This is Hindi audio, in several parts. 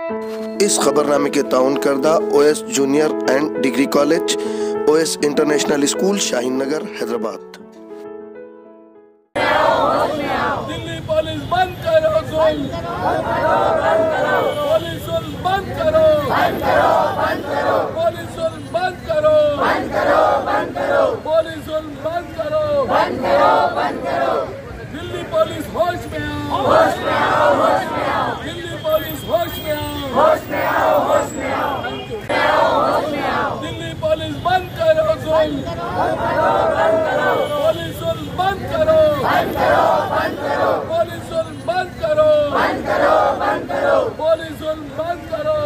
इस खबरनामे के ताउन करदा OS junior and degree college, OS international school, Shaheen Nagar, Hyderabad. Delhi police बंद करो जुल्म, पुलिस जुल्म बंद करो, पुलिस जुल्म बंद करो, पुलिस जुल्म बंद करो, दिल्ली पुलिस होश में आओ, दिल्ली पुलिस होश में आओ, दिल्ली पुलिस बंद करो जुल्म, पुलिस जुल्म बंद करो, पुलिस जुल्म बंद करो, पुलिस जुल्म बंद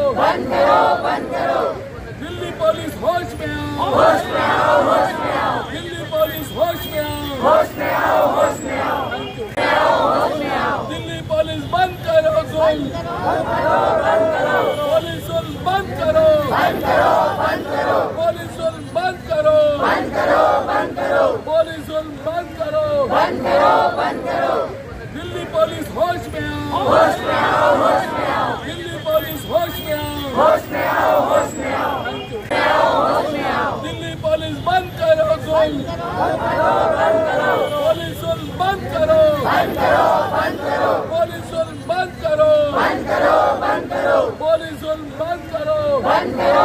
करो, दिल्ली पुलिस होश में आओ, दिल्ली पुलिस होश में आओ, दिल्ली पुलिस बंद करो जुल्म, पुलिस जुल्म बंद करो, पुलिस जुल्म बंद करो, पुलिस जुल्म बंद करो, दिल्ली पुलिस होश में आओ, दिल्ली पुलिस होश में आओ, दिल्ली पुलिस बंद करो जुल्म, पुलिस जुल्म बंद करो, पुलिस जुल्म बंद करो, पुलिस जुल्म बंद करो,